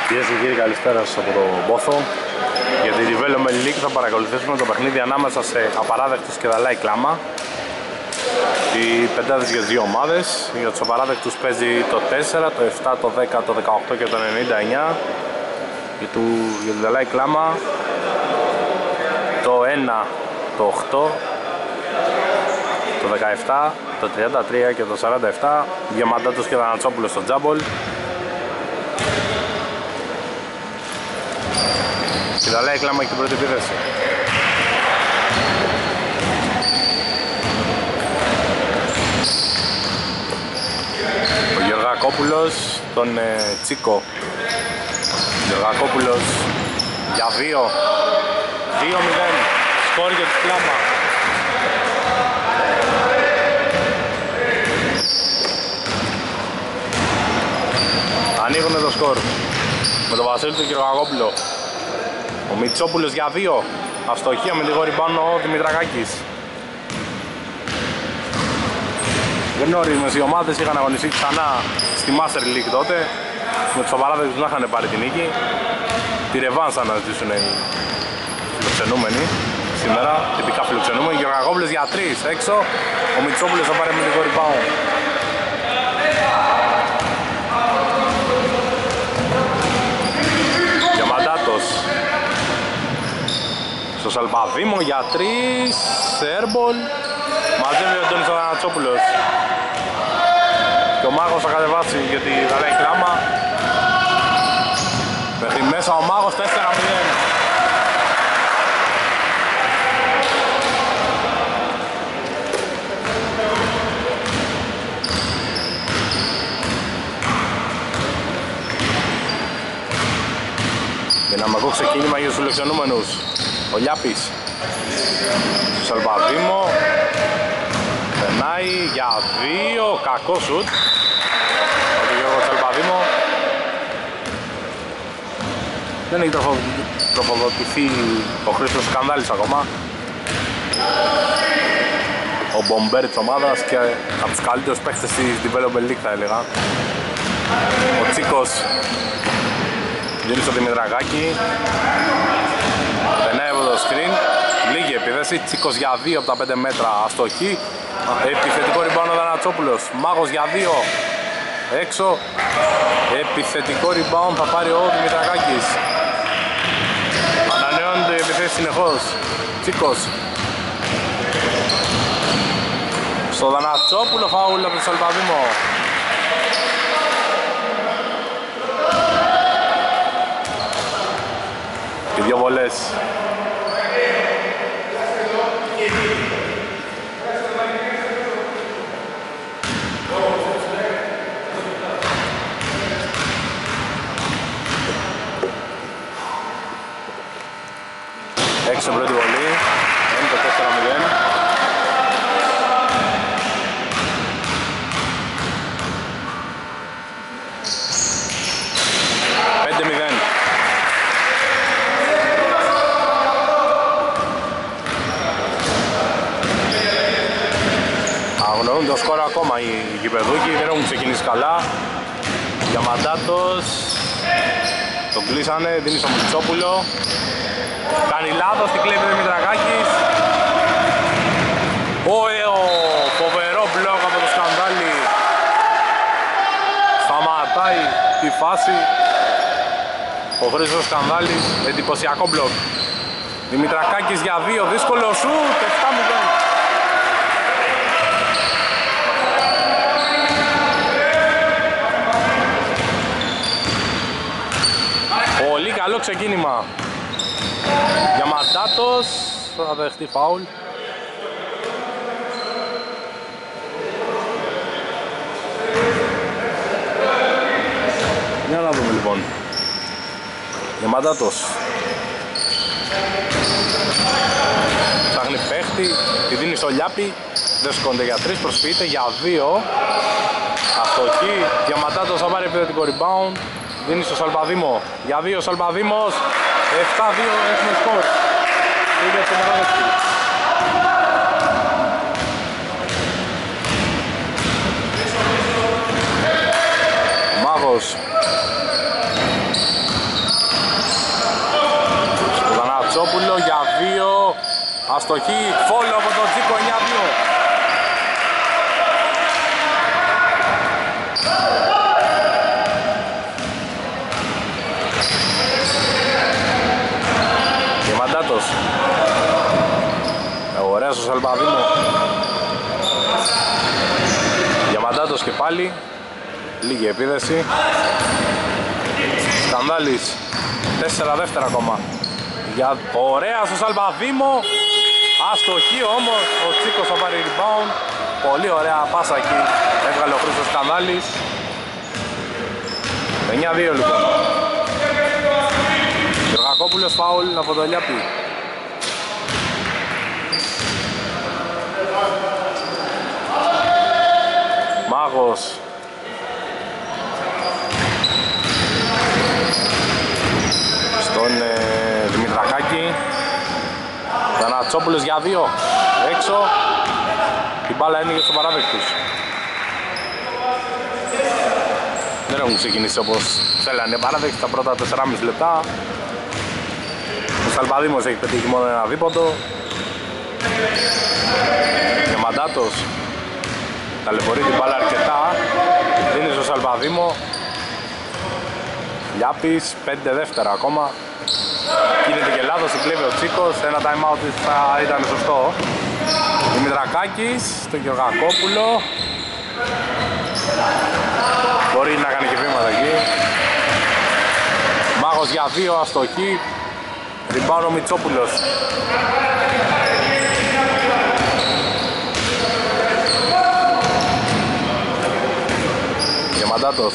Κυρίες και κύριοι, καλησπέρα σας από το Μπόθο. Για τη Development League θα παρακολουθήσουμε το παιχνίδι ανάμεσα σε απαράδεκτους και Δαλάη Κλάμα. Οι πεντάδες για τις δύο ομάδες. Για τους απαράδεκτους παίζει το 4, το 7, το 10, το 18 και το 99. Για τη Δαλάη Κλάμα το 1, το 8, το 17, το 33 και το 47. Διαμαντάτος και Δανατσόπουλος στο τζάμπολ. Η Δαλάη Κλάμα έχει την πρώτη επίθεση. Ο Γεωργακόπουλος, τον Τσίκο. Γεωργακόπουλος για 2. 2-0. Σκόρ για τη Κλάμα. Ανοίγουνε το σκορ με τον Βασίλη του Γεωργακόπουλο. Ο Μητσόπουλος για 2. Αστοχία με λίγο ριμπάνω ο Δημητρακάκης. Γνώριμες οι ομάδες είχαν αγωνιστεί ξανά στη Master League τότε. Με τους απαράδεκτους να είχαν πάρει την νίκη. Τη ρεβάνς θα αναζητήσουν οι φιλοξενούμενοι σήμερα. Τυπικά φιλοξενούμενοι. Γεωργακόπουλος για 3 έξω. Ο Μητσόπουλος θα πάρει με λίγο ριμπάνω. Διαμαντάτος στο Σαλπαδήμο για 3, Σέρμπολ, μαζεύει ο Αντώνης Δανατσόπουλος και ο Μάγος θα κατεβάσει για τη Δαλάη Κλάμα. Μέχρι μέσα ο Μάγος 4-0. Δυναμικό ξεκίνημα για τους φιλοξενούμενους. Ο Λιάπης στο Σαλπαδήμο περνάει για 2, κακό σουτ από τον Γιώργο Σαλπαδήμο. Δεν έχει τροφοδοτηθεί ο Χρήστος Σκανδάλης ακόμα. Ο μπομπέρ της ομάδας και από τους καλύτερους παίκτες της Development League θα έλεγα. Ο Τσίκος δίνει στο Δημητρακάκη. Περνάει από το screen. Λίγη επίδεση. Τσίκος για 2 από τα 5 μέτρα. Αστοχή. Επιθετικό ριμπάουντ ο Δανατσόπουλος. Μάγος για 2. Έξω. Επιθετικό ριμπάουντ θα πάρει ο Δημητρακάκης. Ανανεώνεται η επιθέση συνεχώς. Τσίκος. Στο Δανατσόπουλο φάουλ από το Σαλπαδήμο. Και δύο βολές. Έξω πρώτη βολή. Είναι το 4-0. Αγνοούν το σκορ ακόμα οι γηπεδούκοι, δεν έχουν ξεκινήσει καλά. Διαμαντάτος τον κλείσανε, δίνει στο Μητσόπουλο. Κάνει λάθος, την κλέβει ο Δημητρακάκης. Φοβερό μπλοκ από το Σκανδάλι. Σταματάει τη φάση ο Χρήστος Σκανδάλης, εντυπωσιακό μπλοκ. Δημητρακάκης για 2, δύσκολο σουτ, 7-0. Πολύ καλό ξεκίνημα. Διαμαντάτος θα δεχτεί φάουλ. Για να δούμε λοιπόν. Διαμαντάτος ψάχνει παίχτη, τη δίνει στο Λιάπη. Δεν σκόνται για 3, προσποιείται για 2. Αστοχή. Διαμαντάτος θα πάρει επιθετικό rebound. Δίνει στο Σαλπαδήμο. Για 2 Σαλπαδήμος. 7-2 έχουμε σκορ. Είναι το παράδειγμα. Μάγος αστοχή, φόλο από τον Τζίκο, 9-2. Διαμαντάτος. Ωραίος ο Σαλπαδήμο. Διαμαντάτος και πάλι. Λίγη επίδεση. Σκανδάλης. 4 δεύτερα ακόμα. Ωραία στο Σαλπαδήμο. Αστοχή όμως. Ο Τσίκος θα πάρει rebound. Πολύ ωραία πάσα εκεί. Έβγαλε ο Χρήστος Σκανδάλης. 9-2 λοιπόν. Γεωργακόπουλος φάουλ από το Λιάπη. Μάγος. Στον Δημητρακάκη. Δανατσόπουλος για 2. Έξω. Η μπάλα είναι για τους παράδεκτους. Δεν έχουν ξεκινήσει όπως θέλανε παράδεκτοι τα πρώτα 4,5 λεπτά. Ο Σαλπαδήμος έχει πετύχει μόνο ένα δίποντο. Και Μαντάτος ταλαιπωρεί την μπάλα αρκετά. Δίνει στο Σαλπαδήμο. Λιάπης, 5 δεύτερα ακόμα. Γίνεται και λάθος, συγκλέβει ο Τσίκος. Ένα time out θα ήταν σωστό. Δημητρακάκης, στο Γεωργακόπουλο. Μπορεί να κάνει και βήματα εκεί. Μάγος για 2, αστοχή. Rebound ο Μητσόπουλος. Διαμαντάτος.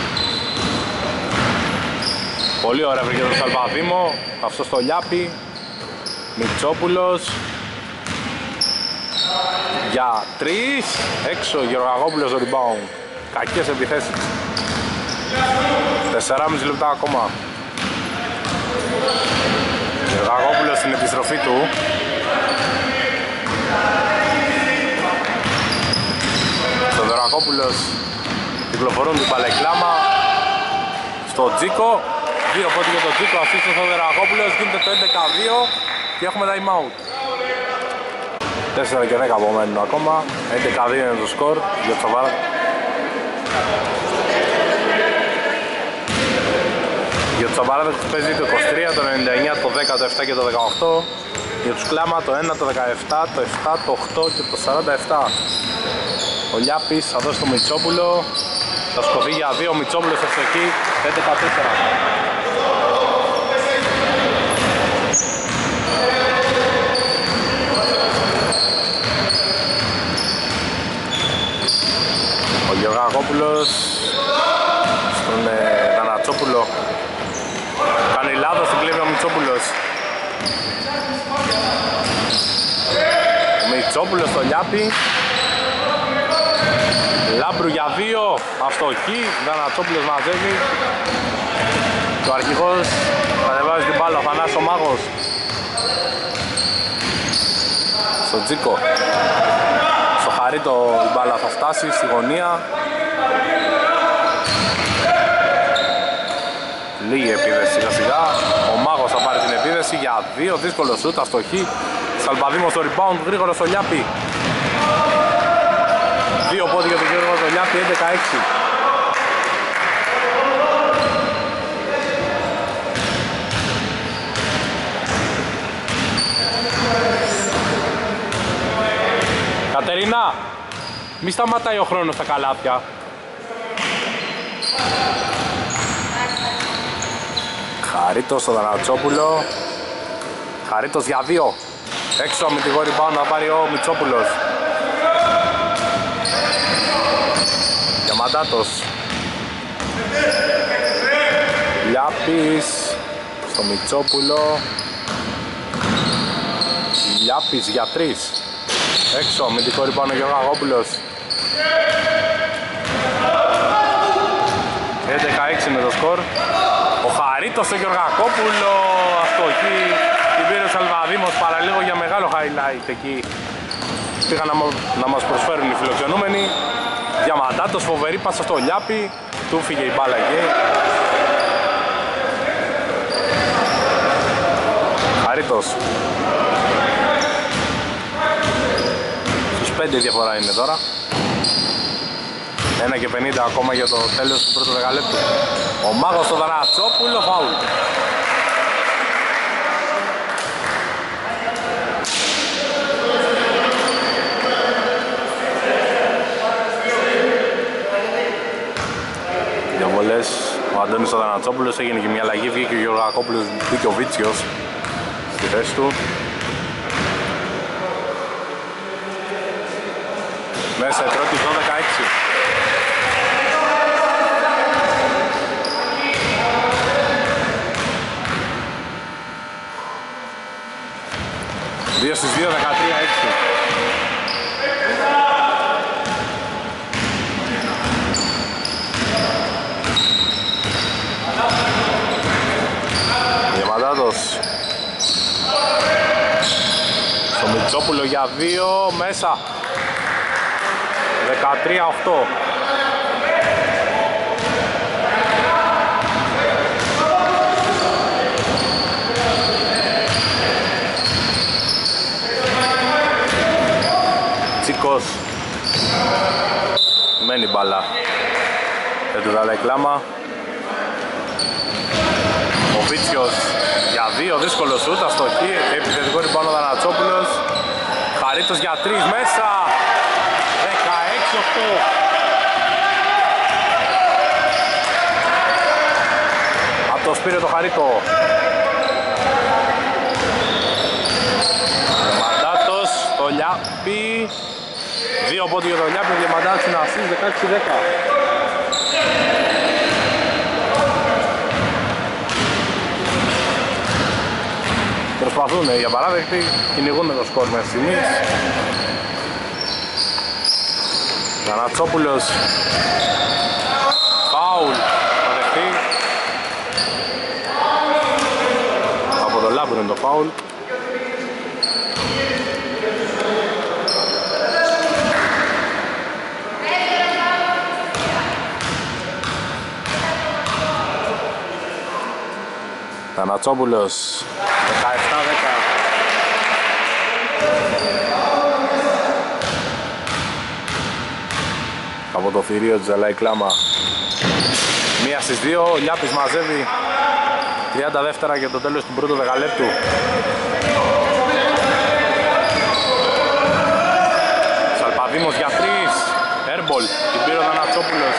Πολύ ωραία βρήκε το Σαλπαδήμο. Αυτό στο Λιάπη. Μητσόπουλος. Για 3. Έξω Γεωργακόπουλος στο rebound. Κακές επιθέσεις. 4,5 λεπτά ακόμα. Γεωργακόπουλος στην επιστροφή του. Στο Γεωργακόπουλος κυκλοφορούν την παλεκλάμα. Στο Τζίκο. 2 πόντοι για τον Τζίκο. Ασίστο στο Γεωργακόπουλος. Γίνεται το 11-2 και έχουμε time out. 4 και 10 απομένουν ακόμα. 11-2 είναι το σκορ για το Σαββάρα. Για τους Αμπαράδεκτους παίζει το 23, το 99, το 10, το 7 και το 18. Για τους Κλάμα το 1, το 17, το 7, το 8 και το 47. Ο Λιάπης θα δώσει το Μητσόπουλο. Θα σκοθεί για 2, ο Μητσόπουλος θα εκεί, 11-4. Ο Γεωργακόπουλος στον Δανατσόπουλο. Κάνει λάθος, την κλέβει ο Μητσόπουλος. Ο Μητσόπουλος στο Λιάπη. Λάμπρου για 2, αστοχή, Δανατσόπουλος μαζεύει. Το αρχηγός κατεβάζει την μπάλα, ο Θανάσης ο Μάγος. Στο Τζίκο. Στο Χαρίτο η μπάλα θα φτάσει στη γωνία. Λίγη επίδεση σιγά σιγά. Ο Μάγος θα πάρει την επίδεση για 2, δύσκολο σούτ, αστοχή. Σαλπαδήμος στο rebound, γρήγορο στο Λιάπη. 2 πόντοι για τον Γιώργο στο Λιάπη, 11-6. Κατερίνα, μη σταματάει ο χρόνος στα καλάθια. Χαρίτος στο Δανατσόπουλο. Χαρίτος για 2. Έξω με τη γόρη πάνω να πάρει ο Μητσόπουλος. Διαμαντάτος. Λιάπης στο Μητσόπουλο. Λιάπης για 3. Έξω με τη γόρη πάνω ο Γεωργακόπουλος. 11-6 είναι το σκορ. Ο Χαρίτος στο Γεωργακόπουλο, αστοχή, την πήρε ο Σαλβαδήμος παραλίγο για μεγάλο highlight εκεί. Πήγαν να μας προσφέρουν οι φιλοξενούμενοι. Διαμαντάτος, φοβερή πάσα στο Λιάπη, του φύγε η μπάλα εκεί. Χαρίτος. 25 η διαφορά είναι τώρα. 1 και 50 ακόμα για το τέλος του πρώτου δεκαλέπτου. Ο Μάγος στο Δανατσόπουλο, φάουλ. Διαβολές, ο Αντώνης στο Δανατσόπουλος, έγινε και μια αλλαγή, βγήκε ο Γεωργακόπουλος, μπήκε ο Βίτσιος στη θέση του. Μέσα η πρώτη 12-16. Δύο στις 2, 13-6. Διαμαντάτος στο Μητσόπουλο για 2, μέσα 13-8. Τσίκος μένει μπάλα για το Δαλάη Κλάμα. Ο Βίτσιος για 2, δύσκολο σούτ, αστοχή, επιθετικό ριμπάουντ ο Δανατσόπουλος. Χαρίτος για 3, μέσα 16-8. Από το Σπύριο το Χαρίτο. Διαμαντάτος, το Λιάπη. 2 πόντου για το Λιάπη, ο Διαμαντάτος είναι ασίστ, 16-10. Προσπαθούν για παράδεκτη, κυνηγούν το σκορ μέχρι στιγμής. Δανατσόπουλος, φάουλ, θα δεχτεί. Από το Λάμπρο είναι το φάουλ. Δανατσόπουλος, 17-10. Από το θηρίο της Δαλάη Κλάμα. 1 στις 2, ο Λιάπης μαζεύει 30 δεύτερα για το τέλος του πρώτου δεκαλέπτου. Σαλπαδήμος για 3, airball, την πήρε ο Δανατσόπουλος.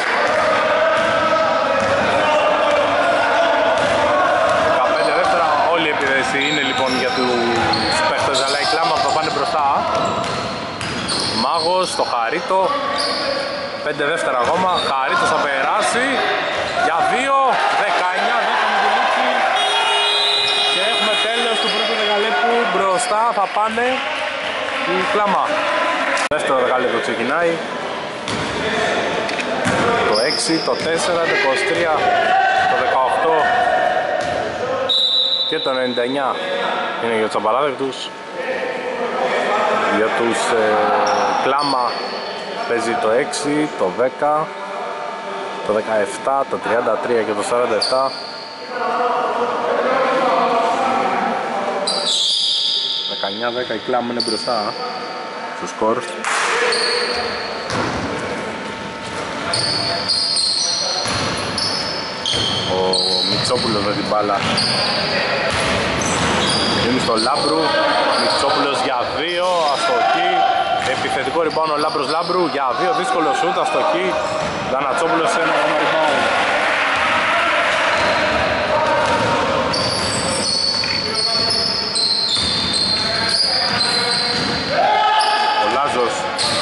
15 δεύτερα, όλη η επίδεση είναι λοιπόν για τους παίχτες Δαλάη Κλάμα που θα πάνε μπροστά. Μάγος στο Χαρίτο. 5 δεύτερα ακόμα, Χαρίτος θα περάσει για 2, 19-10 με τη λήξη και έχουμε τέλος του πρώτου δεκαλέπτου. Μπροστά θα πάνε η Κλάμα. Δεύτερο δεκαλέπτο ξεκινάει, το 6, το 4, το 23, το 18 και το 99 είναι για τους απαράδεκτους. Για τους Κλάμα παίζει το 6, το 10, το 17, το 33 και το 47. 19-10 η Κλάμα είναι μπροστά στο σκορ. Ο Μητσόπουλος με την μπάλα είναι στο Λάμπρου. Μητσόπουλος για 2, αστοχή. Επιθετικό ριμπάουντ ο Λάμπρος Λάμπρου για 2, δύσκολο σούτ, αστοχή. Δανατσόπουλος σε ένα ακόμα ριμπάουντ. Ο Λάζος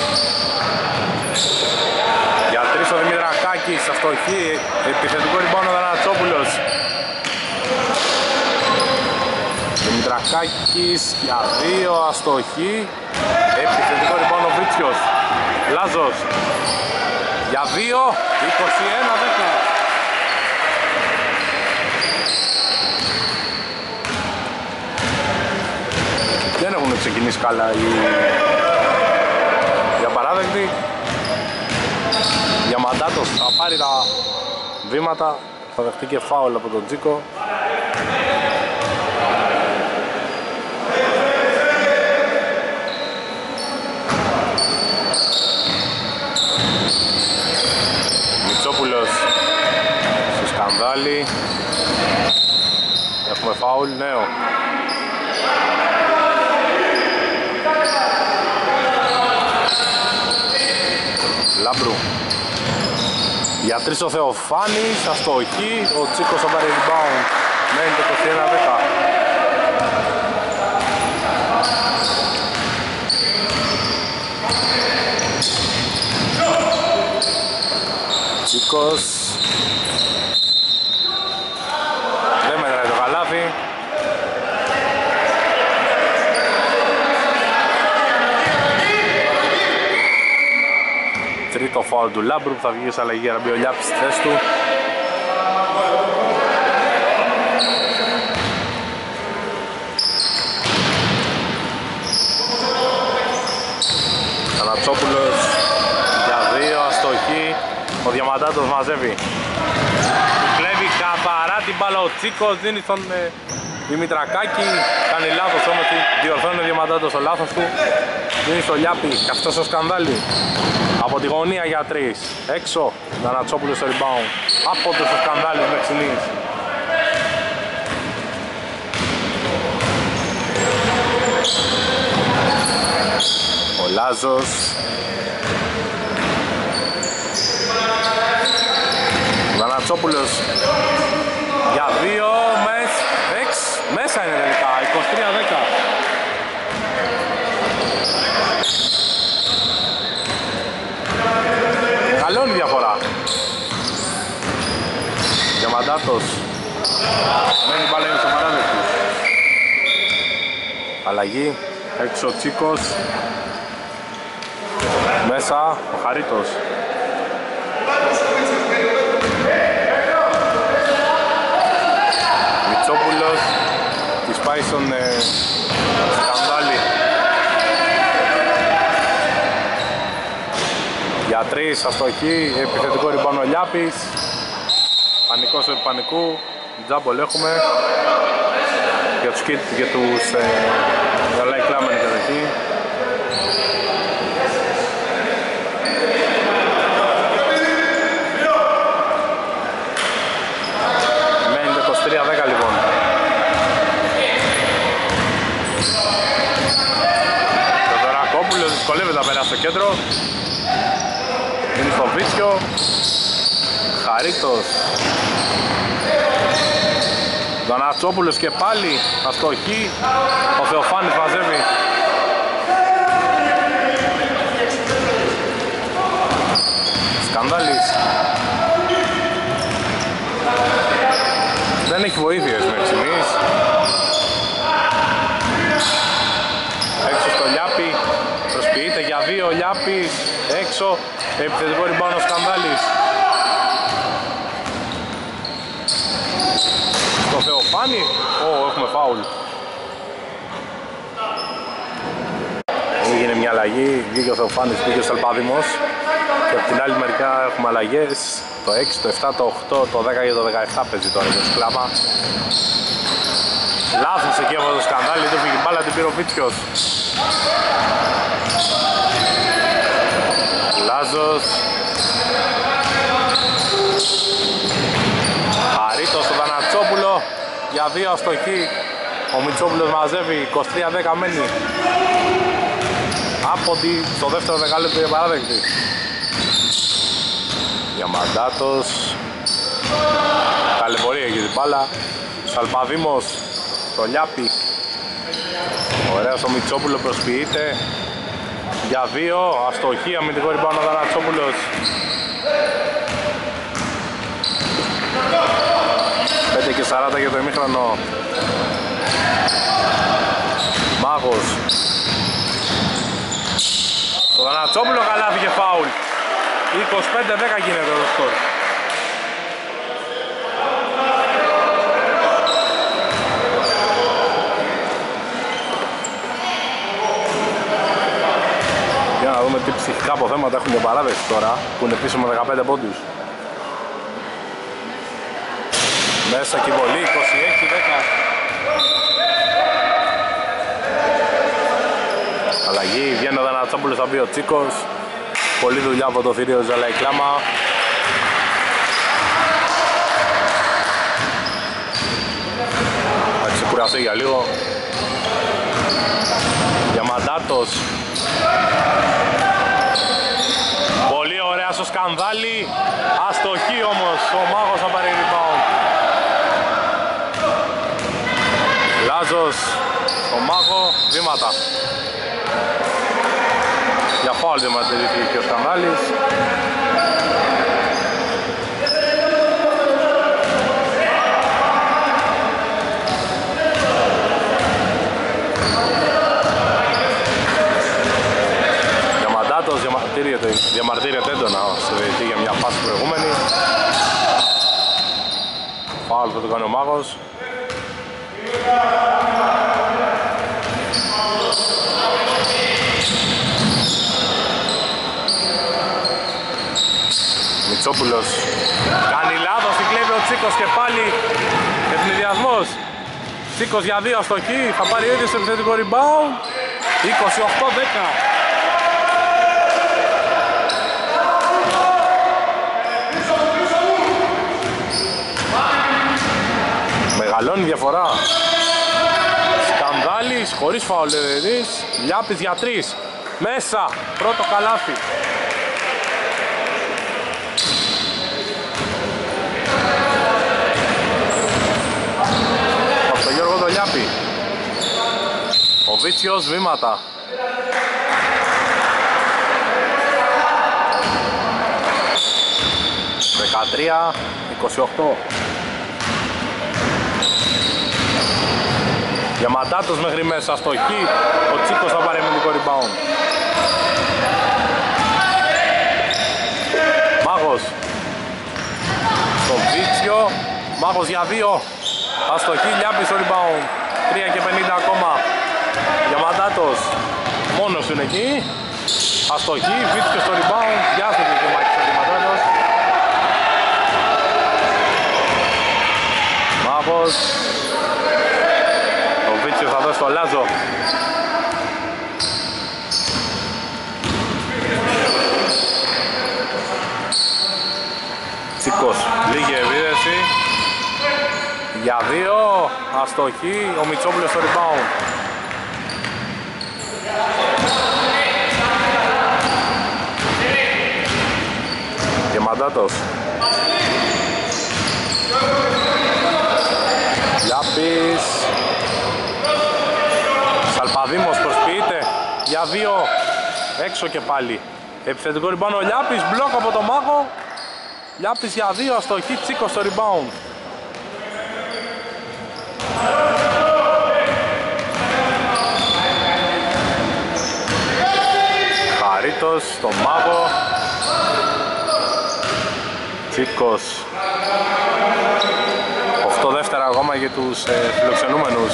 για 3 ο Δημητρακάκης, αστοχή. Επιθετικό ριμπάουντ ο Δανατσόπουλος. Δημητρακάκης για 2, αστοχή. Επιθετικό ριμπάουντ ο Βίτσιος. Λάζος για 2, 21-10. Δεν έχουν ξεκινήσει καλά οι απαράδεκτοι. Διαμαντάτος θα πάρει τα βήματα, θα δεχτεί και φάουλ από τον Τζίκο. Σκανδάλι. Έχουμε φάουλ, νέο. Λάμπρου. Για 3 ο Θεοφάνης, αστοχή, ο Τσίκος θα πάρει rebound. Μένει το 21-10. Τσίκος. Δεν μετράει το καλάθι. Τρίτο φάουλ του Λάμπρου που θα βγει σε αλλαγή για να μπει ο Λιάπης στη θέση του. Θανατσόπουλος για 2, αστοχή. Ο Διαμαντάτος μαζεύει. Κλέβει καθαρά την μπάλα ο Τσίκος, δίνει στον Δημητρακάκη. Κάνει λάθος όμως, διορθώνει ο Διαμαντάτος το λάθος του. Δίνει στο Λιάπη, και αυτός ο Σκανδάλι. Από τη γωνία για 3. Έξω, Θανατσόπουλος στο rebound. Άποντος ο Σκανδάλης Μεξινής. Ο Λάζος. Θανατσόπουλος για 2, μέσα είναι τελικά, 23-10. Καλώνει διαφορά. Διαμαντάτος. Μένει μπάλα είναι στο παράδειγμα. Αλλαγή, έξω ο Τσίκος. Μέσα ο Χαρίτος. Μητσόπουλος. Της πάει στον Σκανδάλι. Για 3 αστοχή, επιθετικό rebound ο Λιάπης. Πανικός επί πανικού, τζάμπολ έχουμε. Για τους Γαλάη κλάμενοι κατοχή. Μένει το 23-10 λοιπόν. Το Δωρακόπουλος δυσκολεύεται να περάσει στο κέντρο. Είναι στο Βίτσιο. Χαρίτος. Δανατσόπουλος και πάλι αστοχή. Ο Θεοφάνης μαζεύει. Σκανδάλης. Δεν έχει βοήθειες μέχρι στιγμής. Έξω στο Λιάπη. Προσποιείται για 2 ο Λιάπης. Έξω. Επιθετικό rebound ο Σκανδάλης. Το Θεοφάνη. Έχουμε φάουλ. Έγινε μια αλλαγή. Βγήκε ο Θεοφάνης, βγήκε ο Σαλπάδημος. Και από την άλλη μερικά έχουμε αλλαγές. Το 6, το 7, το 8, το 10 και το 17 παίζει τώρα το Σκλάμα. Λάθος εκεί από το Σκανδάλι. Του φύγει μπάλα, την πήρε ο Βίτσιος. Λάζος. Χαρίτος στο Δανατσόπουλο. Για 2 αστοχή. Ο Μητσόπουλος μαζεύει. 23-10 μένει. Άποντι στο δεύτερο δεκάλεπτο για παράδεκτη. Διαμαντάτος. Ταλαιπωρία εκεί την μπάλα. Σαλπαδήμος. Το Λιάπη. Ωραίος ο Μητσόπουλο προσποιείται. Για 2, αστοχή, αμυντικό rebound ο Δανατσόπουλος. 5 και 40 για το ημίχρονο. Μάγος. Το Δανατσόπουλο καλά φύγε φάουλ. 25-10 γίνεται το σκορ. Για να δούμε τι ψυχικά αποθέματα έχουν για παράδειγμα τώρα που είναι πίσω με 15 πόντους. Μέσα και η βολή, 26-10. Αλλαγή, βγαίνει ο Δανατσόπουλος, θα μπει ο Τσίκος. Πολλή δουλειά από το θηρίο Ζαλάη Κλάμα. ξεκουραστεί για λίγο. Διαμαντάτος. Πολύ ωραία στο σκανδάλι. Αστοχή όμως, ο Μάγος θα πάρει rebound. Λάζος, ο Μάγο, βήματα. Για φάουλ διαμαρτυρήθηκε και ο Σκανδάλης. Διαμαρτύρεται έντονα στο διαιτητή για μια φάση προηγούμενη. Φάουλ θα το κάνει ο Μάγος. Μητσόπουλος κάνει λάθος, την κλέβει ο Τσίκος και πάλι ευνηδιασμός. Τσίκος για 2 αστοχή, θα πάρει ο ίδιος στο επιθετικό rebound. 28-10. Μεγαλώνει διαφορά. Σκανδάλης, χωρίς φάουλ δηλαδή. Λιάπης για 3. Μέσα, πρώτο καλάθι. Από τον Γιώργο τον Λιάπη. Ο Βίτσιος, βήματα. Δεκατρία, 28. Διαμαντάτος μέχρι μέσα, αστοχή. Ο Τσίκος θα πάρει αμυντικό rebound. Μάγος. Στο Βίτσιο. Μάγος για 2. Αστοχή, Λιάπης στο rebound. 3 και 50 ακόμα. Διαμαντάτος. Μόνος είναι εκεί. Αστοχή, Βίτσιο στο rebound. Βιάστηκε και ο Μάκης ο Διαμαντάτος. Μάγος. Θα δώσει στο Λάζο. Τσίκος, λίγη επίδεση. Για 2, αστοχή, ο Μητσόπουλος στο rebound. Διαμαντάτος. Λιάπης. Σαλπαδήμος προσποιείται για 2, έξω και πάλι. Επιθετικό rebound ο Λιάπης, μπλοκ από το Μάγο. Λιάπης για 2, αστοχή, Τσίκος στο rebound. Χαρίτος στο Μάγο. Τσίκος. 8 δεύτερα ακόμα για τους φιλοξενούμενους.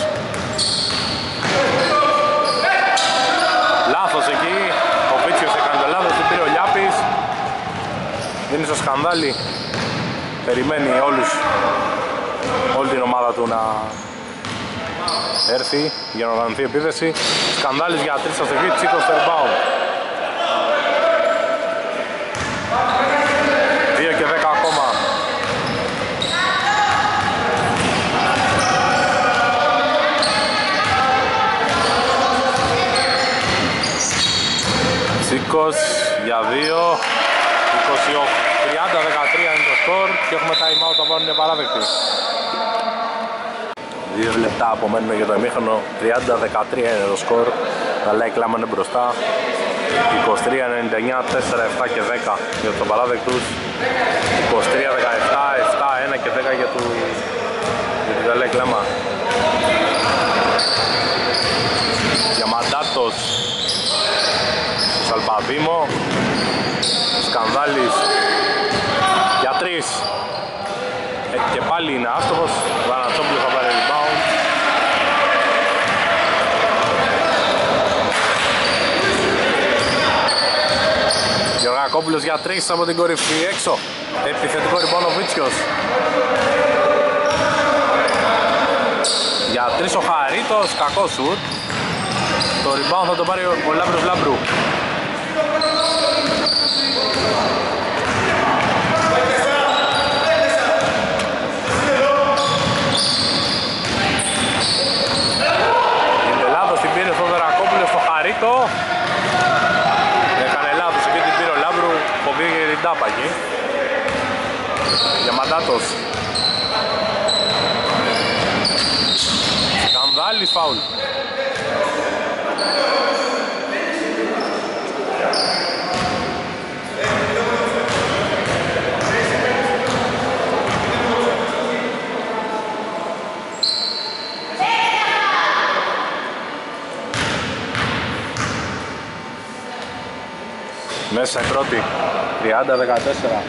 Λάθος εκεί, ο Βίτσιος έκανε το λάθος, την πήρε ο Λιάπης. Δίνει στο Σκανδάλι, περιμένει όλη την ομάδα του να έρθει για να οργανωθεί επίθεση. Σκανδάλης για 3 αστοχή, Τσίκος στο rebound. 2 και 10 ακόμα. Τσίκος για 2, 30-13 είναι το σκορ και έχουμε time out, θα βάλουν παράδεκτη. 2 λεπτά απομένουν για το ημίχρονο, 30-13 είναι το σκορ, τα Λαϊκ Κλάμα είναι μπροστά. 23-99, 4, 7 και 10 για τους απαράδεκτους. 23-17, 7, 1 και 10 για την Λαϊκ Κλάμα. Διαμαντάτος. Σαλπαδήμο. Σκανδάλης για 3. Και πάλι είναι άστοχος. Βανατσόπουλος θα πάρει rebound. Γεωργακόπουλος για 3 από την κορυφή έξω. Επιθετικό rebound ο Βίτσιος. Για 3 ο Χαρίτος, κακό σουτ. Το rebound θα το πάρει ο Λάμπρος Λάμπρου. up εκεί. Διαμαντάτος. Σκανδάλης φάουλ. Μέσα η πρώτη, 30-14.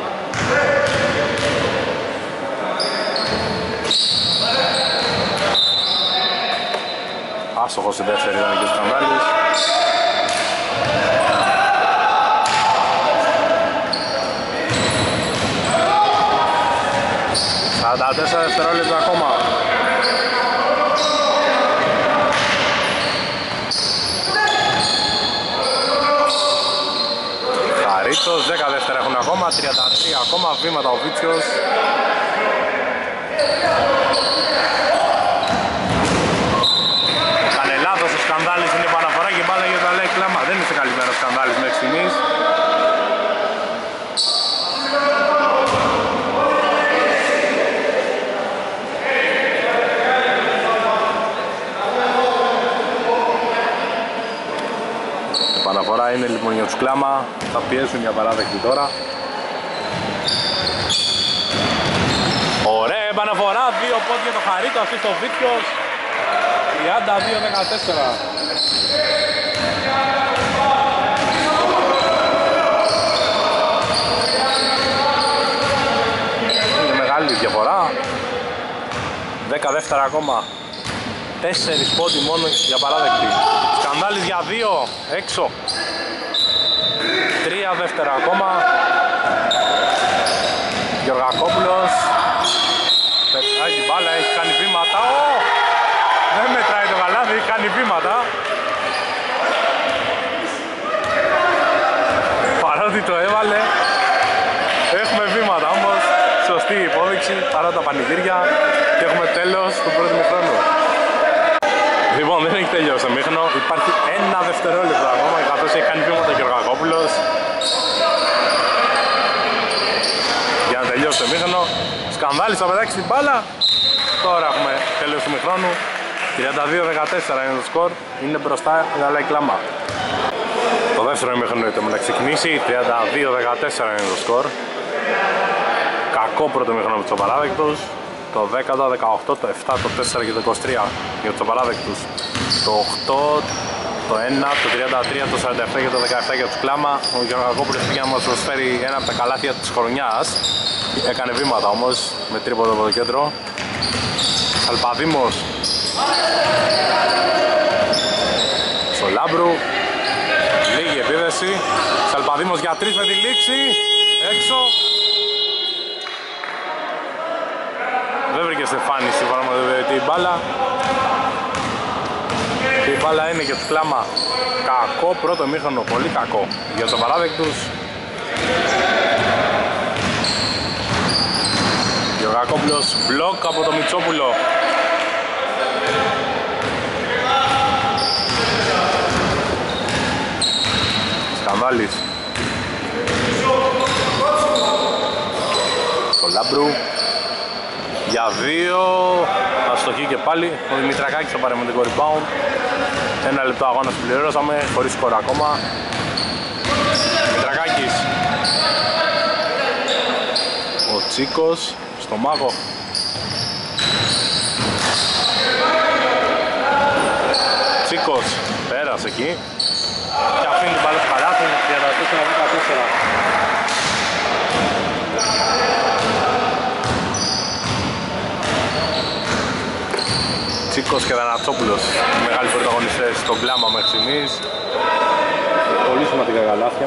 Άστοχος η δεύτερη ήταν και ο Σκανδάλης. Τα 4 δευτερόλεπτα ακόμα. Χαρίτος, 10 δεύτερα έχουν ακόμα, 33 ακόμα βήματα ο Βίτσιος. Κάνε λάθος ο Σκανδάλης, είναι επαναφορά και μπάλα για το Αλέη Κλάμα. Δεν είναι σε καλή μέρα ο Σκανδάλης μέχρι στιγμής. Επαναφορά είναι λοιπόν για τους Κλάμα, θα πιέσουν για παράδεκτη τώρα. Ωραία επαναφορά, 2 πόντια το Χαρίτο, αυτή στο Βίτσιος. 32-14. Είναι μεγάλη διαφορά. 10 δεύτερα ακόμα. 4 πόντι μόνο για παράδεκτη. Σκανδάλης για 2, έξω. 3 δεύτερα ακόμα. Γεωργακόπουλος. Πετάει την μπάλα, έχει κάνει βήματα. Δεν μετράει το γαλάδι, έχει κάνει βήματα. Παρότι το έβαλε, έχουμε βήματα όμως. Σωστή υπόδειξη παρά τα πανηγύρια και έχουμε τέλος του πρώτου μηχρόνου. Λοιπόν, δεν έχει τελειώσει το μήχρονο, υπάρχει 1 δευτερόλεπτο ακόμα καθώς έχει κάνει βήματα ο Γεωργακόπουλος. Για να τελειώσει το μήχρονο, Σκανδάλης θα πετάξει την μπάλα. Τώρα έχουμε τέλος του μηχρόνου. 32-14 είναι το σκορ, είναι μπροστά η Αλέη Κλάμα. Το δεύτερο ημίχρονο ήταν να ξεκινήσει, 32-14 είναι το σκορ. Κακό πρώτο ημίχρονο με τους απαράδεκτους. Το 10, το 18, το 7, το 4 και το 23 για τους απαράδεκτους. Το 8, το 1, το 33, το 47 και το 17 για τους Κλάμα. Ο Γεωργακόπουλος πήγε να μας προσφέρει ένα από τα καλάθια της χρονιάς. Έκανε βήματα όμως με τρίποδο από το κέντρο. Αλπαδήμος στο Λάμπρου. Λίγη επίδεση. Σαλπαδήμος για 3 με τη λήξη. Έξω. Δεν βρήκε στεφάνι σύμφωνα με την μπάλα. Και η μπάλα είναι για τους Κλάμα. Κακό πρώτο ημίχρονο, πολύ κακό για τους απαράδεκτους. Γεωργακόπουλος, μπλοκ από το Μητσόπουλο. Σκανδάλης. Το Λάμπρου. Για 2. Αστοχή και πάλι. Ο Δημητρακάκης θα πάρει με την rebound. 1 λεπτό αγώνα συμπληρώσαμε, χωρίς σκορ ακόμα. Δημητρακάκης. Ο Τσίκος στο μάγο. Τσίκος πέρασε εκεί και αφήνει την μπάλα στο καλάθι. 34-14. Τσίκος και Δανατσόπουλος, μεγάλοι πρωταγωνιστές στον Κλάμα μέχρι στιγμής. Πολύ σημαντικά καλάθια.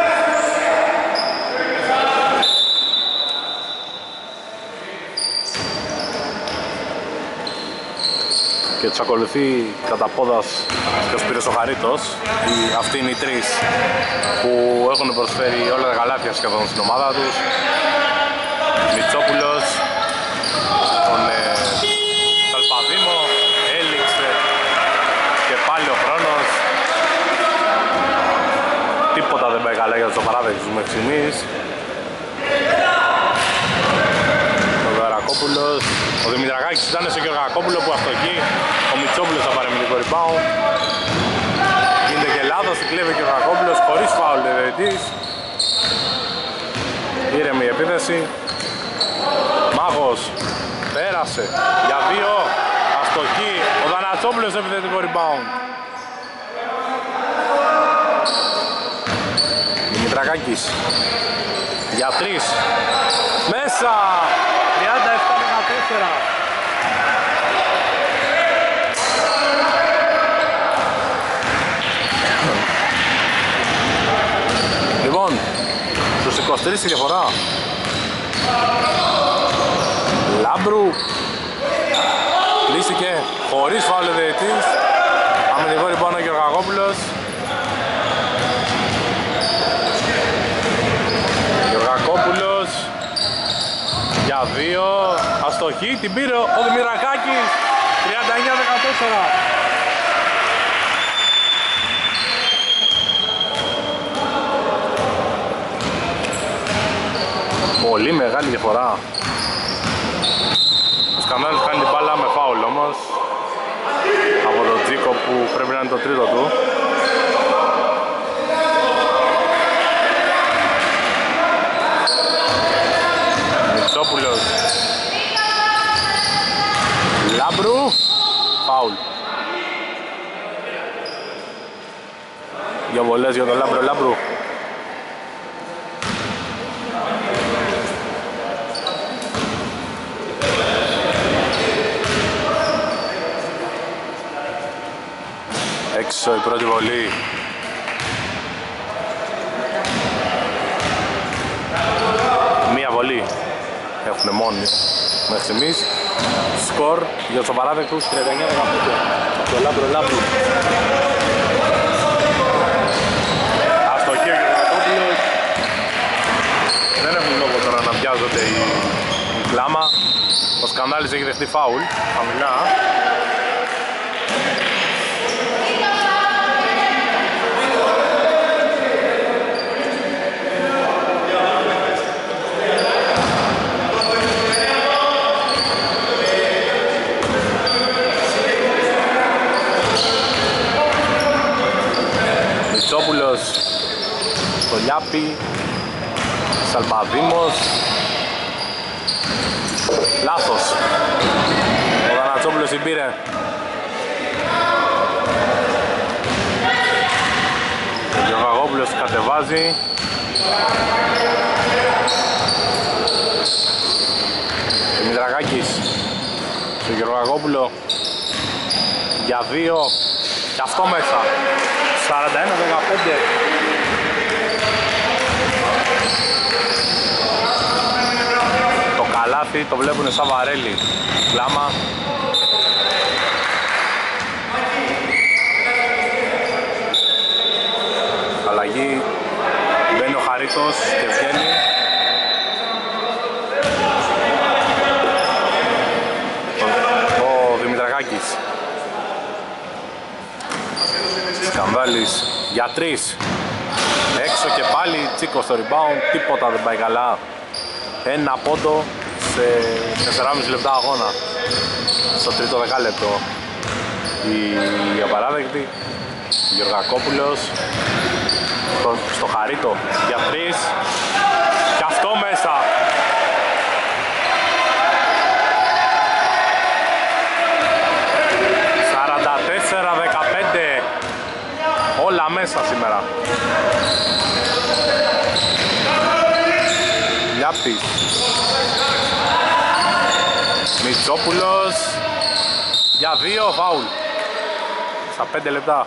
Και τους ακολουθεί κατά πόδας και ο Σπύρος ο Χαρίτος. Αυτοί είναι οι τρεις που έχουν προσφέρει όλα τα καλάθια σχεδόν στην ομάδα τους. Μητσόπουλος, τον Σαλπαδήμο, έληξε και πάλι ο χρόνος. Τίποτα δεν πάει καλά για τους απαράδεκτους μέχρι στιγμής. Γεωργακόπουλος. Ο Δημητρακάκης ήταν στο Γεωργακόπουλο που αστοχεί. Ο Μητσόπουλος θα πάρει αμυντικό rebound. Γίνεται και λάθος, την κλέβει ο Γεωργακόπουλος χωρίς φάουλ διαιτητής. Ήρεμη η επίθεση. Μάγος πέρασε για 2. Αστοχή. Ο Δανατσόπουλος επιθετικό rebound. Δημητρακάκης για 3. Μέσα. 37-14. Λοιπόν, στους 23 η διαφορά. Λάμπρου κλείστηκε χωρίς φάουλ διαιτητής. Αμυντικό rebound ο Γεωργακόπουλος. Γεωργακόπουλος για 2. Αστοχή, την πήρε ο Δημητρακάκης. 39-14. Πολύ μεγάλη διαφορά. Ο Σκανδάλης κάνει την μπάλα με φάουλ όμως από τον Τζίκο που πρέπει να είναι το τρίτο του. Μητσόπουλος. Λάμπρου. Φάουλ. Δύο βολές για τον Λάμπρου. Έξω η πρώτη βολή. Μία βολή έχουν μόνοι μέχρι στιγμής. Σκορ για τους απαράδεκτους 39-15. Το Λάμπρου. Αστοχή ο Γεωργακόπουλος. Δεν έχουν λόγο τώρα να βιάζονται η κλάμα. Ο Σκανδάλης έχει δεχτεί φάουλ χαμηλά. Μητσόπουλος στο Λιάπη. Σαλπαδήμος. Λάθος. Ο Δανατσόπουλος την πήρε. Ο Γεωργακόπουλος κατεβάζει. Δημητρακάκης στο Γεωργακόπουλο για 2 και αυτό μέσα. 41-15. Το καλάθι το βλέπουνε σαν βαρέλι. Κλάμα. Αλλαγή. Μπαίνει ο Χαρίτος και βγαίνει. Ο Δημητρακάκης. Σκανδάλης για 3. Έξω και πάλι Τσίκο στο rebound. Τίποτα δεν πάει καλά. Ένα πόντο σε 4,5 λεπτά αγώνα. Στο τρίτο δεκάλεπτο. Η απαράδεκτη Γεωργακόπουλος στο Χαρίτο για 3. Και αυτό μέσα. Όλα μέσα σήμερα. Λιάπης. Μητσόπουλος για 2 φάουλ. Στα 5 λεπτά.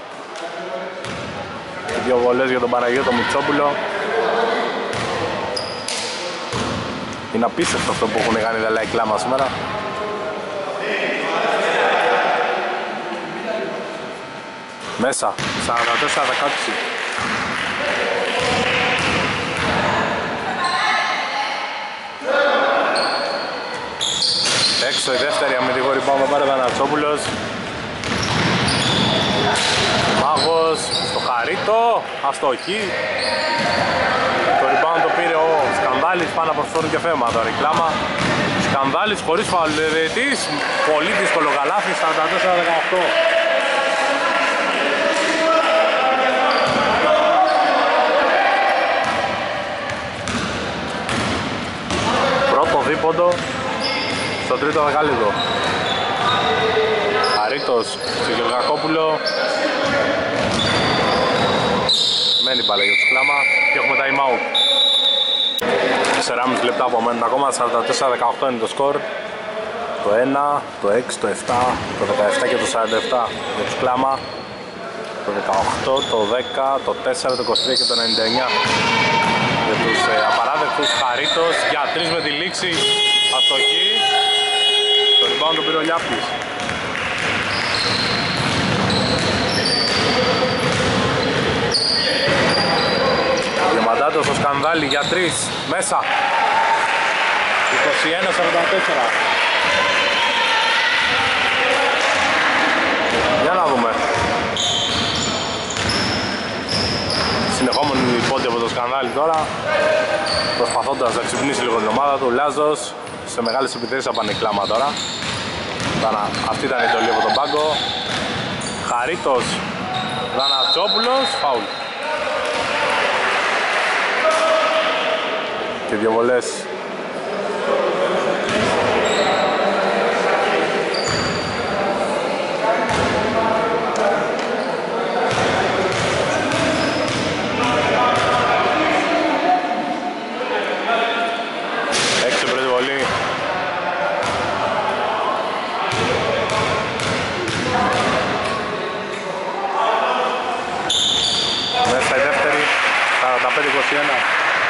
Δύο βολές για τον Παναγιώτο Μητσόπουλο. Είναι απίστευτο αυτό που έχουν κάνει η κλάμα σήμερα. Μέσα, 44-16. Έξω η δεύτερη αμυντικό rebound θα πάρει ο Δανατσόπουλος. Μάγος στο Χαρίτο, αστοχή. Το rebound το πήρε ο Σκανδάλης, πάνω από αυτόν και θέμα τώρα η κλάμα. Σκανδάλης χωρίς φάουλ, διαιτητής, πολύ δύσκολο καλάθι, 44-18. Πρώτο δίποντο στο τρίτο δεκάλεπτο. Χαρίτος στο Γεωργακόπουλο. Μένει μπάλα για τους Κλάμα και έχουμε time out. 4,5 λεπτά απομένουν ακόμα, 44-18 είναι το σκορ. Το 1, το 6, το 7, το 17 και το 47 για τους Κλάμα. Το 18, το 10, το 4, το 23 και το 99 για τους απαράδεκτους. Χαρίτος για 3 με τη λήξη. Αστοχή. Το rebound τον πήρε ο Λιάπης. Διαμαντάτος στο Σκανδάλι για 3. Μέσα. 21-44. Για να δούμε. Συνεχόμενη πόντι από το Σκανδάλι τώρα, προσπαθώντας να ξυπνήσει λίγο την ομάδα του. Λάζος σε μεγάλες επιθέσεις από Κλάμα τώρα. Αυτή ήταν η εντολή από τον πάγκο. Χαρίτος, Δανατσόπουλος, φάουλ. Και δύο βολές. Μέσα η δεύτερη, 45-21.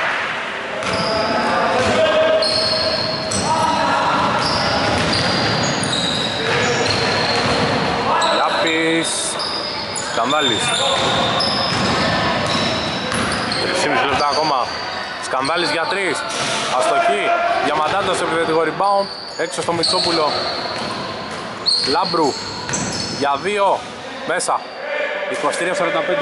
Λιάπης, Σκανδάλης. 3,5 λεπτά ακόμα. Σκανδάλης για 3. Αστοχή. Διαμαντάτος επιθετικό rebound. Έξω στο Μητσόπουλο. Λάμπρου για 2. Μέσα. 23-45.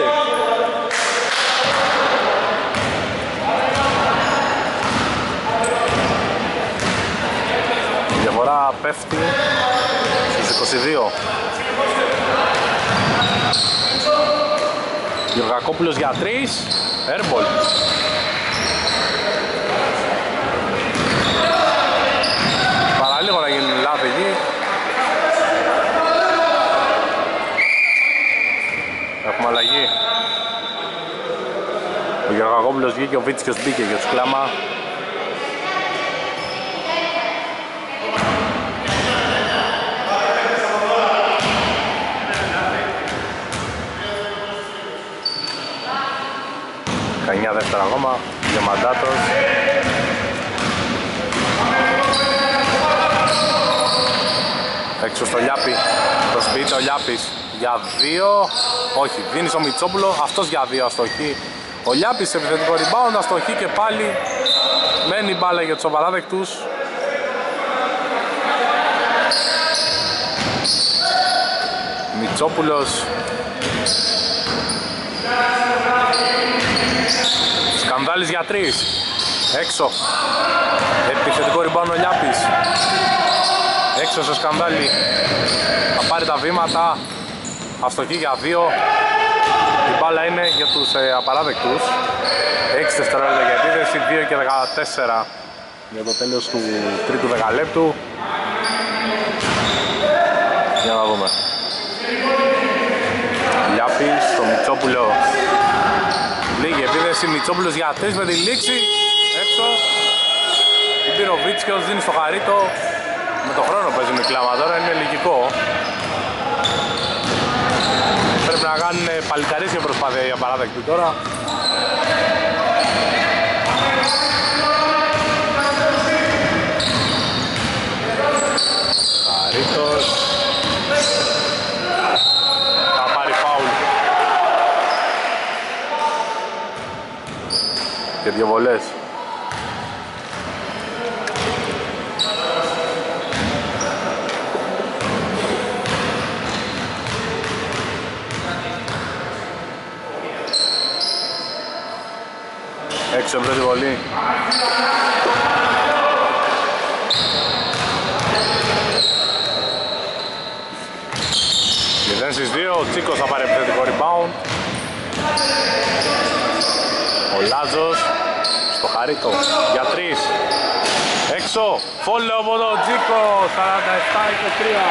Η διαφορά πέφτει στους 22. Γεωργακόπουλος για 3. Airball. Παραλίγο να γίνει λάθη εκεί. Έχουμε αλλαγή. Ο Γεωργακόπουλος βγήκε, ο Βίτσκιος μπήκε για τους Κλάμα. Κανιά δεύτερα ακόμα, Διαμαντάτος. Έξω στο Λιάπη, προσποιείται ο Λιάπης για 2. Όχι, δίνει στο Μητσόπουλο, αυτός για 2 αστοχή. Ο Λιάπης σε επιθετικό rebound, αστοχή και πάλι μένει μπάλα για τους απαράδεκτους. Μητσόπουλος. Σκανδάλης για 3. Έξω. Επιθετικό rebound ο Λιάπης. Έξω στο Σκανδάλι. Θα πάρει τα βήματα. Αστοχή για 2. Η μπάλα είναι για τους απαράδεκτους. 6 δευτερόλεπτα για επίθεση, 2 και 14 για το τέλος του τρίτου δεκαλέπτου. Για να δούμε. Λιάπης στο Μητσόπουλο. Λίγη επίθεση, Μητσόπουλος για 3 με τη λήξη. Έξω. Την πήρε ο Βίτσκιος, δίνει στο Χαρίτο. Με το χρόνο παίζει με Κλάμα τώρα, είναι λογικό. Πρέπει να κάνουν παλικαρίσια προσπάθεια για παράδεκτη τώρα. Χαρίτος. Θα πάρει φάουλ. Και δύο βολές. Έξω πρώτη βολή. στις 2, ο Τσίκος θα πάρει επιθετικό rebound. Ο Λάζος στο Χαρίτο για 3. Έξω, φόλο από τον Τσίκο, 47-23.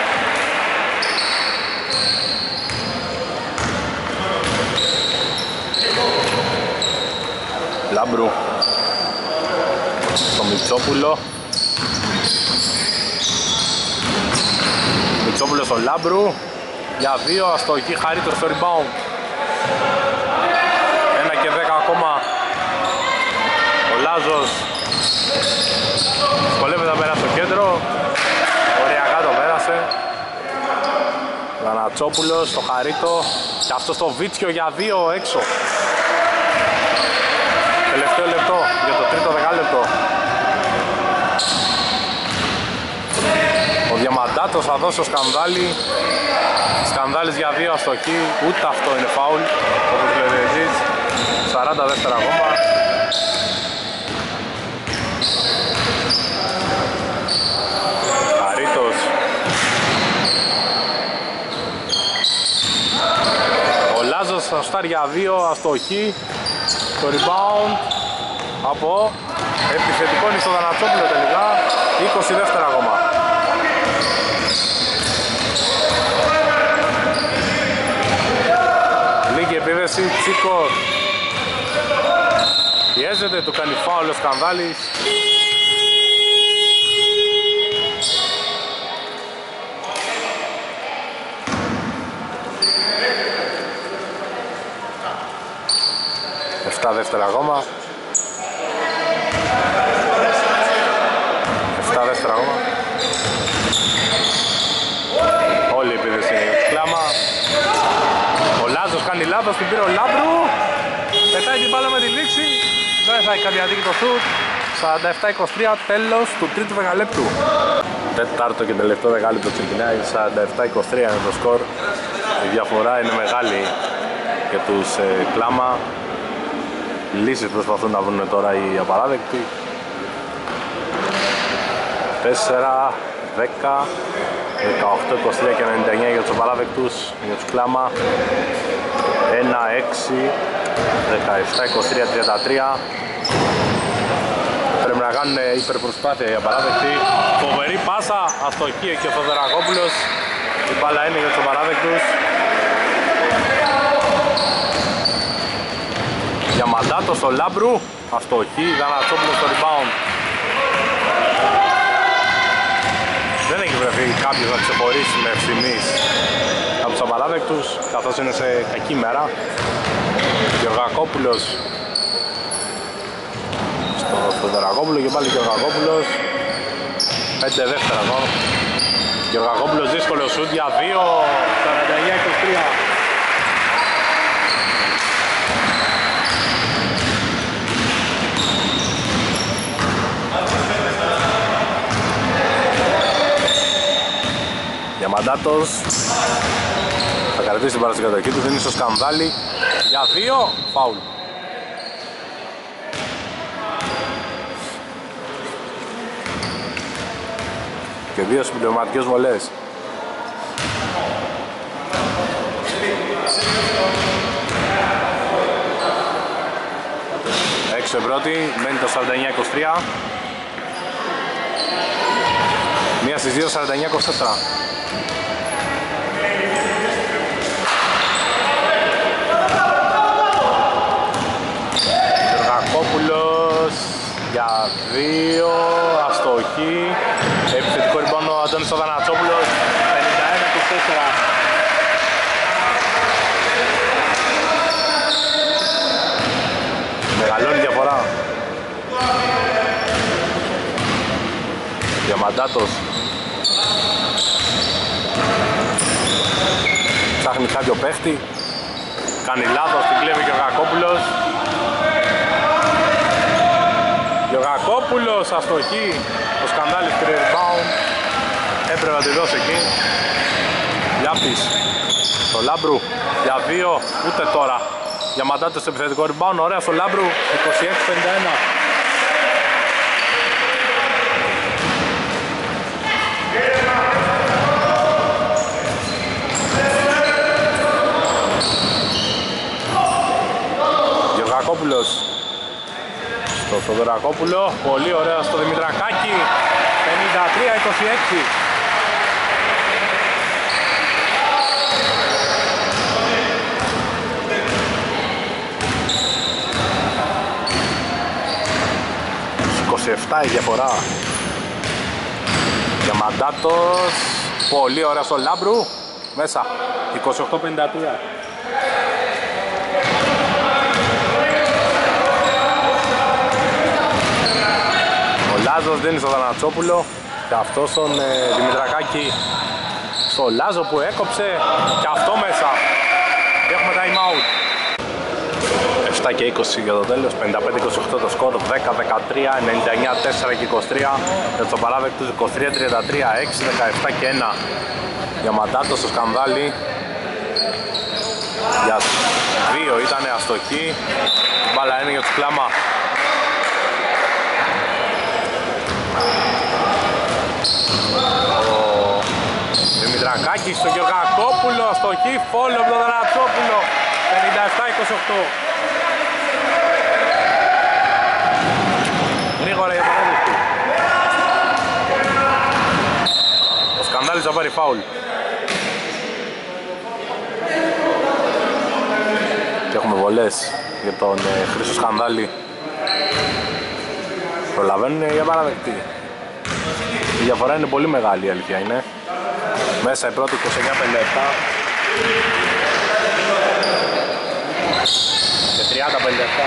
Λάμπρου στο Μητσόπουλο. Μητσόπουλο στο Λάμπρου για 2, αστοχή, Χαρίτος στο rebound. 1 και 10 ακόμα. Ο Λάζος δυσκολεύεται να περάσει στο κέντρο. Οριακά το πέρασε. Δανατσόπουλος στο Χαρίτο και αυτό στο Βίτσιο για 2 έξω. Τελευταίο λεπτό για το τρίτο δεκάλεπτο. Ο Διαμαντάτος θα δώσει ο Σκανδάλη. Σκανδάλης για 2 αστοχή, ούτε αυτό είναι φάουλ, όπως λέτε εσείς. 40 δεύτερα ακόμα. Χαρίτος. Ο Λάζος θα στάρει για 2 αστοχή. Το rebound από επιθετικό είναι στο Δανατσόπουλο τελικά. 20 δεύτερα ακόμα. Λίγη επίδεση, Τσίκος πιέζεται, του κάνει φάουλ ο Σκανδάλης. Εφτά δεύτερα ακόμα. 7 δεύτερα ακόμα. Όλη η επίδεση είναι για το κλάμα. Ο Λάζος κάνει λάθος, την πήρε ο Λάμπρου. Πετάει την μπάλα με τη λήξη. Δεν θα έχει κάποια δίκη το σουτ. 47-23, τέλος του τρίτου δεκαλέπτου. Τέταρτο και τελευταίο δεκάλεπτο ξεκινάει. 47-23 είναι το σκορ. Η διαφορά είναι μεγάλη για τους κλάμα. Λύσεις προσπαθούν να βρουν τώρα οι απαράδεκτοι. 4, 10, 18, 23 και 99 για τους απαράδεκτους, για τους κλάμα. 1, 6, 17, 23, 33. Πρέπει να κάνουν υπερπροσπάθεια οι απαράδεκτοι. Φοβερή πάσα, αστοχή και ο Θοδωρακόπουλος. Η μπάλα είναι για τους απαράδεκτους. Διαμαντάτος στο Λάμπρου, αστοχή, Δανατσόπουλος στο rebound. Δεν έχει βρεθεί κάποιος να ξεχωρίσει μέχρι στιγμής από τους απαράδεκτους, καθώς είναι σε κακή μέρα. Γεωργακόπουλος στο Φεδερακόπουλο και πάλι Γεωργακόπουλος. 5 δεύτερα εδώ. Γεωργακόπουλος δύσκολο σουτ για 2, 49-23. Διαμαντάτος θα κρατήσει την παράσταση κατοχή του, δίνει στο Σκανδάλη για 2, φάουλ. Και 2 συμπληρωματικές βολές. Έξω η πρώτη, μένει το 49-23. Μία στις 2, 49-24. Γεωργακόπουλος για 2, αστοχή. Επιθετικό rebound ο Αντώνης στο Δανατσόπουλος. 51-24. Μεγαλώνει η διαφορά. Διαμαντάτος ψάχνει κάποιο παίχτη, κάνει λάθος, την κλέβει και ο Γεωργακόπουλος. Γεωργακόπουλος, αστοχή, ο Σκανδάλης πήρε rebound, έπρεπε να τη δώσει εκεί. Λιάπης, το Λάμπρου για 2, ούτε τώρα. Διαμαντάτος στο επιθετικό rebound, ωραία στο Λάμπρου, 26-51. Θοδωρακόπουλος. Στο Θοδωρακόπουλο, πολύ ωραία στο Δημητρακάκη. 53-26. Η διαφορά. Διαμαντάτος, πολύ ωραία στο Λάμπρου, μέσα, 28-53. Ο Λάζος δίνει στο Δανατσόπουλο και αυτό στον Δημητρακάκη, στο Λάζο που έκοψε και αυτό μέσα. Και έχουμε time out. 7 και 20 για το τέλος, 55-28 το σκορ, 10-13, 99-4 και 23 για τους απαράδεκτους, 23-33, 6, 17 και 1 για Μαντάτο στο σκανδάλι. Για 2 ήταν αστοχή, η μπάλα είναι για τους Κλάμα. Ο Δημητρακάκης στο Γεωργακόπουλο, αστοχή, φόλο από τον Δανατσόπουλο, 57-28. Γρήγορα για τον έδειχτη. Ο Σκανδάλης θα πάρει φάουλ. Και έχουμε βολές για τον Χρήστο Σκανδάλη. Προλαβαίνουν για παραδεκτή. Η διαφορά είναι πολύ μεγάλη, η αλήθεια είναι. Μέσα η πρώτη 29-57 και 30-57.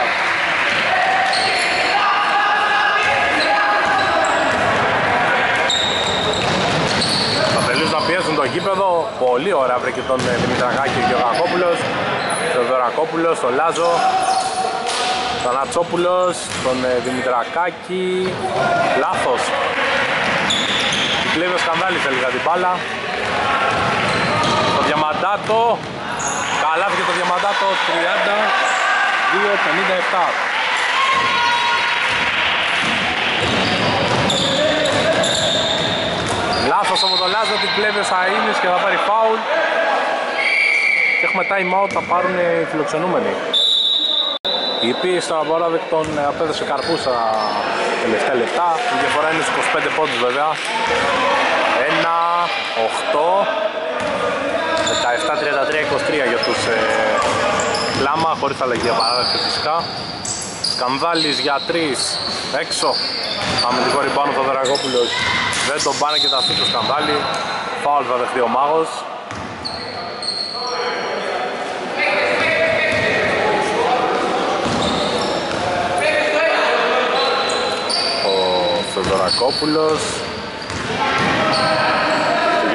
Να πιέσουν το γήπεδο, πολύ ωραία βρήκε τον Δημητρακάκη και ο Γεωργακόπουλος, τον Δωρακόπουλο, τον Λάζο, τον Ατσόπουλος, τον Δημητρακάκη, λάθος. Κλέβει ο Σκανδάλης έλεγα την μπάλα. Το Διαμαντάτο, καλά βγήκε το Διαμαντάτο, 32-57. Λάθος από τον Λάζο, την κλέβει ο Σαΐνης και θα πάρει φάουλ. Και έχουμε time out, θα πάρουν οι φιλοξενούμενοι. Η πίεση των απαράδεκτων απέδωσε καρπούς στα τελευταία λεπτά. Η διαφορά είναι στους 25 πόντους βέβαια. 1, 8, 17, 33, 23 για τους Κλάμα, χωρίς αλλαγή απαράδεκτη φυσικά. Σκανδάλης για 3, έξω. Αμυντικό ριμπάνο ο Θοδωρακόπουλος. Δεν τον πάνε και τα αφήνει το Σκανδάλι. Φάουλ θα δεχτεί ο Μάγος. Ο Θοδωρακόπουλος. Το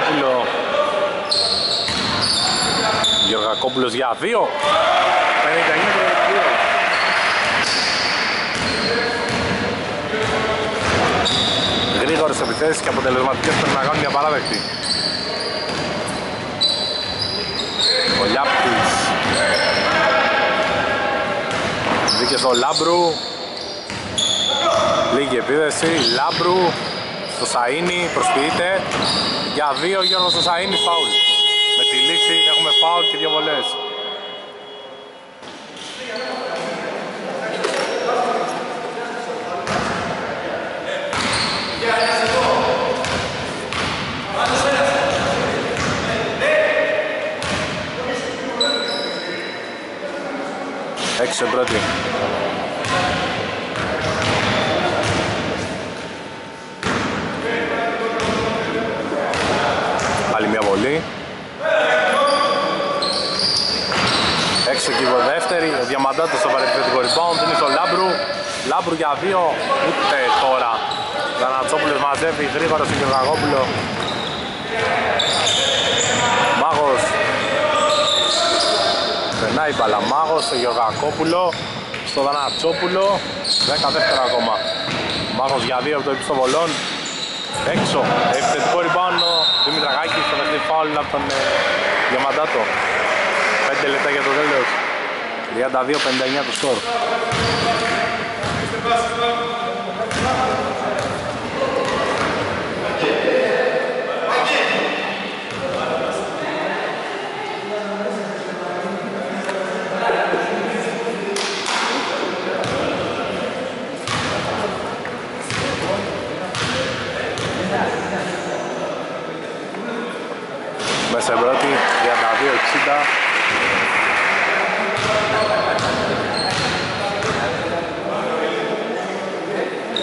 Γεωργακόπουλος για 2. 59-32. Γρήγορες επιθέσεις και αποτελεσματικές πρέπει να κάνουν μια παράδεκτη. Ο Λιάπτης δίκε στο Λάμπρου. Λίγη επίδεση, Λάμπρου στο Σαΐνη, προσποιείται για 2 Γιώργος στο Σαΐνη, φάουλ. Με τη λήξη έχουμε φάουλ και 2 βολές. Έξω πρώτη. Άλλη μια βολή. Έξω και η δεύτερη. Ο Διαμαντάτος στο παρεπιθετικό rebound. Είναι στο Λάμπρου. Λάμπρου για 2. Ούτε τώρα. Δανατσόπουλος μαζεύει γρήγορα στον Γεωργακόπουλο. Μάγος. Περνάει Παλαμάγος στο Γεωργακόπουλο, στο Δανατσόπουλο, 10 δεύτερα ακόμα. Μάγος για 2 από το ύψο βολών, έξω, επιθετικό ριμπάνο, Δημητρακάκη στο δεύτερο φάουλ από τον Διαμαντάτο. 5 λεπτά για το τέλος, 32-59 το σκορ.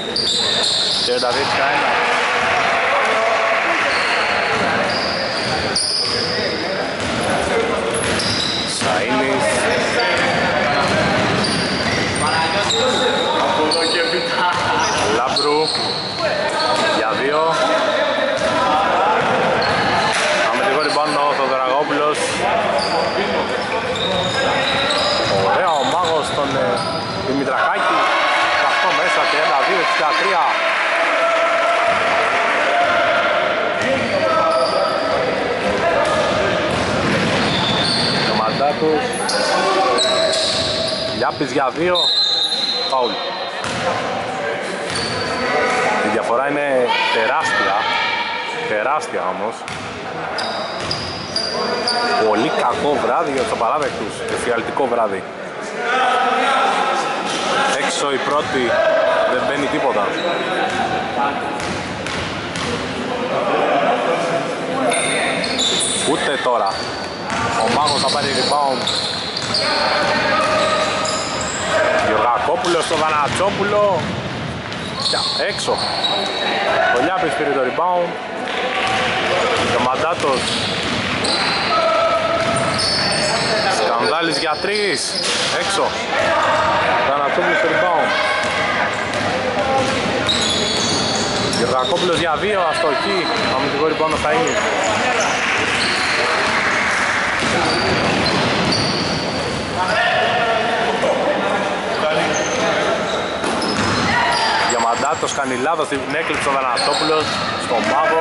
32-31. Σαΐνης. Λάμπρου για 2. Αμυντικό ριμπάουντ ο Θοδωρακόπουλος. Ωραία ο μάγος τον Δημητρακάκη. Αυτό μέσα 32-63. Μαντάτος. Λιάπης για 2. Φάουλ. Η διαφορά είναι τεράστια. Τεράστια όμως. Πολύ κακό βράδυ για τους απαράδεκτους. Εφιαλτικό βράδυ. Έξω η πρώτη. Δεν μπαίνει τίποτα. Ούτε τώρα. Ο Μάγος θα πάρει rebound. Γεωργακόπουλος στο Δανατσόπουλο. Έξω. Ο Λιάπης πήρε το rebound. Ο Μαντάτος. Σκανδάλης για 3. Έξω. Δανατσόπουλος στο rebound. Γεωργακόπουλος για 2. Αστοχή. Αμυντικό rebound θα είναι. Διαμαντάτος κάνει λάθος, την έκλειψε ο Δανατόπουλος στον Μάγο.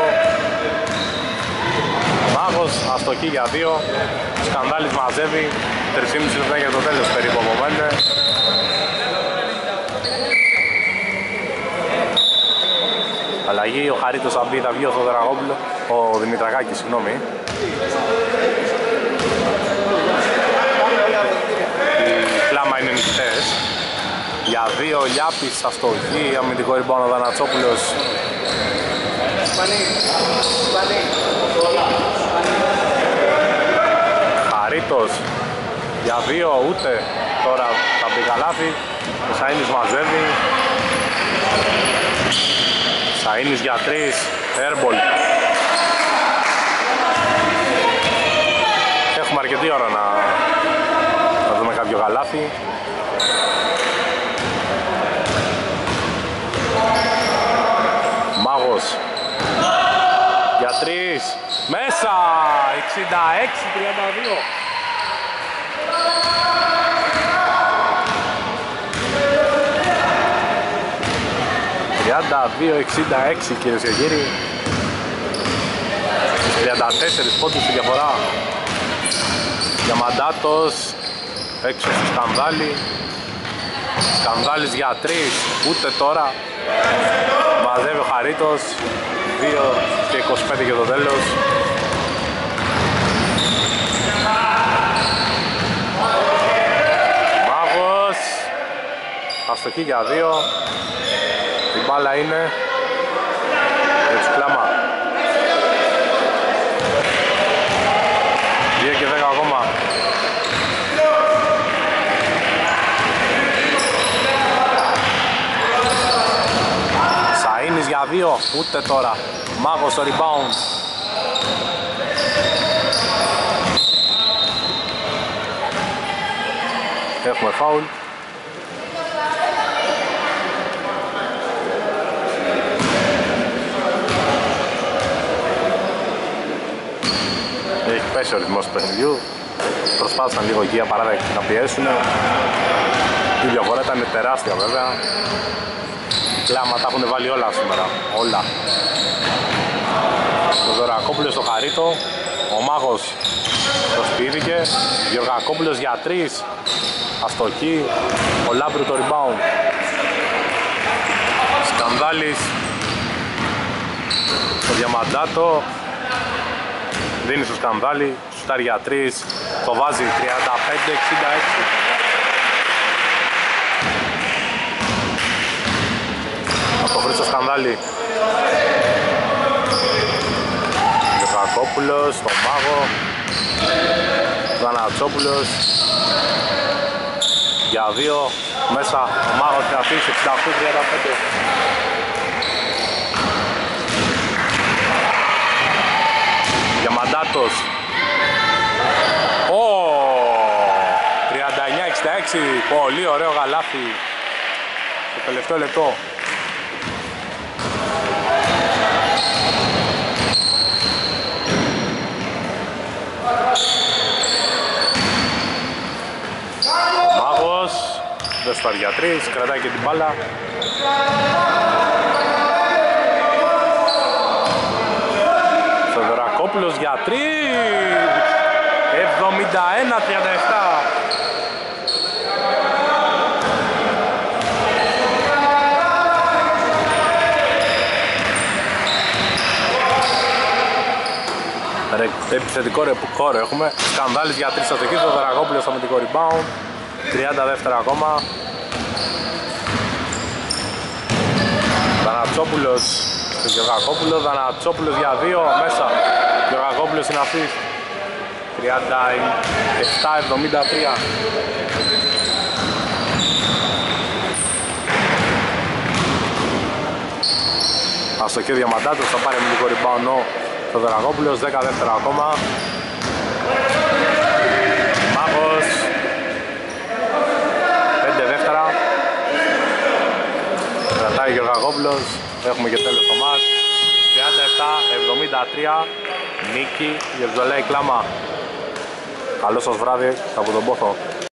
Μάγος αστοχή για 2. Σκανδάλης μαζεύει. 3,5 λεπτά για το τέλος περίπου απομένε. Αλλαγή, ο Χαρίτος θα μπει, θα βγει ο Θοδωρακόπουλο, ο Δημητρακάκης, συγγνώμη. Η κλάμα είναι νυχτές. Για 2 Λιάπης, αστοχή, αμυντικό rebound ο Δανατσόπουλος. Χαρίτος για 2, ούτε τώρα θα μπει καλάθι. Ο Σαΐνης μαζεύει. Σαΐνης για 3, airball. Έχουμε αρκετή ώρα να δούμε κάποιο καλάθι. Μάγος για 3, μέσα, 66-32. ...32-66 κυρίες και κύριοι. 34 πόντους στη διαφορά. Διαμαντάτος έξω στο Σκανδάλη. Σκανδάλης για 3, ούτε τώρα. Μαζεύει ο Χαρίτος. 2 και 25 για το τέλος. Μάγος. Αστοχή για 2. Η μπάλα είναι έτσι κλάμα. 2 και 10 ακόμα. Σαΐνης για 2, ούτε τώρα. Μάγος στο rebound. Έχουμε φάουλ. Έχει πέσει ο ρυθμός του παιχνιδιού. Προσπάθησαν λίγο εκεί απαράδεκτα να πιέσουν. Η διαφορά ήταν τεράστια βέβαια. Κλάμα τα έχουν βάλει όλα σήμερα. Όλα. Ο Δωρακόπουλος στο Χαρίτο. Ο Μάγος το σπίθηκε. Γεωργακόπουλος για 3. Αστοχή. Ο Λάμπρου το rebound. Σκανδάλης. Το Διαμαντάτο. Δίνει στο Σκανδάλη. Σουτάρει για 3. Το βάζει 35-66. Από το Χρήστο Σκανδάλη. Γεωργακόπουλος, τον Μάγο. Δανατσόπουλος. Για 2. Μέσα ο Μάγος θα αφήσει 68-35. Διαμαντάτος. 39-66. Πολύ ωραίο γαλάφι στο τελευταίο λεπτό. Ο Μάγος δεν στάρει για 3, κρατάει και την μπάλα. Θεοδωρακόπουλος για 3, 71-37. Επιθετικό ρεκόρ έχουμε. Σκανδάλης για 3 αστοχή. Το Δραγόπουλος στο αμυντικό rebound. 30 δεύτερα ακόμα. Δανατσόπουλος στο Γεωργακόπουλο. Δανατσόπουλος για 2 μέσα. Γεωργακόπουλος είναι αυτή. 37-73. Αστοχή ο Διαμαντάτος, θα πάρει αμυντικό rebound ο Δραγόπουλος, 10 δεύτερα ακόμα. Μάγος, 5 δεύτερα. Κρατάει ο Γεωργακόπουλος, έχουμε και τέλος το μάτς. 37-73, νίκη για το Λαϊκ Κλάμα. Καλό σας βράδυ από τον Πόθο.